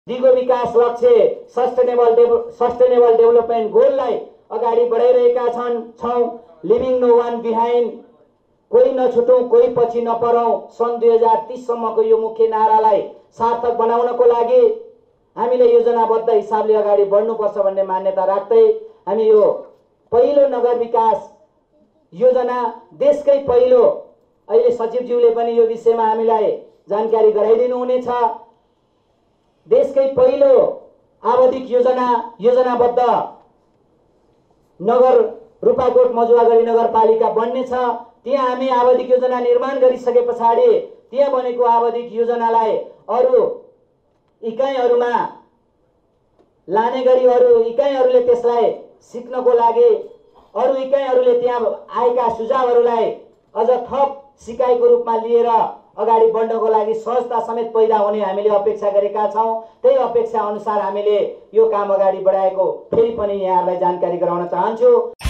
दिगो विकास लक्ष्य सस्टेनेबल डेभलपमेन्ट गोललाई अगाडि बढाइरहेका छौं। लिभिङ नो वान बिहाइन्ड, कोही नछुटौं कोही पछि नपरौं, सन् 2030 सम्मको यो मुख्य नारालाई सार्थक बनाउनको लागि हामीले योजनाबद्ध हिसाबले अगाडि बढ्नुपर्छ भन्ने मान्यता राख्दै हामी यो पहिलो नगर विकास योजना देशकै पहिलो, अहिले सचिवज्यूले पनि यो विषयमा हामीलाई जानकारी गराइदिनु हुनेछ, देशकै पहिलो आवधिक योजनाबद्ध नगर रूपाकोट मजुवागढी नगरपालिका बन्नेछ। त्यहाँ हामी आवधिक योजना निर्माण गरिसके पछाडि त्यहाँ बनेको आवधिक योजनालाई अरु इकाइहरुमा लाने गरी अरु इकाइहरुले त्यसलाई सिक्नको लागि अरु इकाइहरुले त्यहाँ आएका सुझावहरुलाई अझ थप सिकाइको रूपमा लिएर अगाडि बढ्नको लागि सहजता समेत पैदा हुने हामीले अपेक्षा गरेका छौं। त्यही अपेक्षा अनुसार हामीले यो काम अगाडि बढाएको फेरि पनि यहाँहरुलाई जानकारी गराउन चाहन्छु।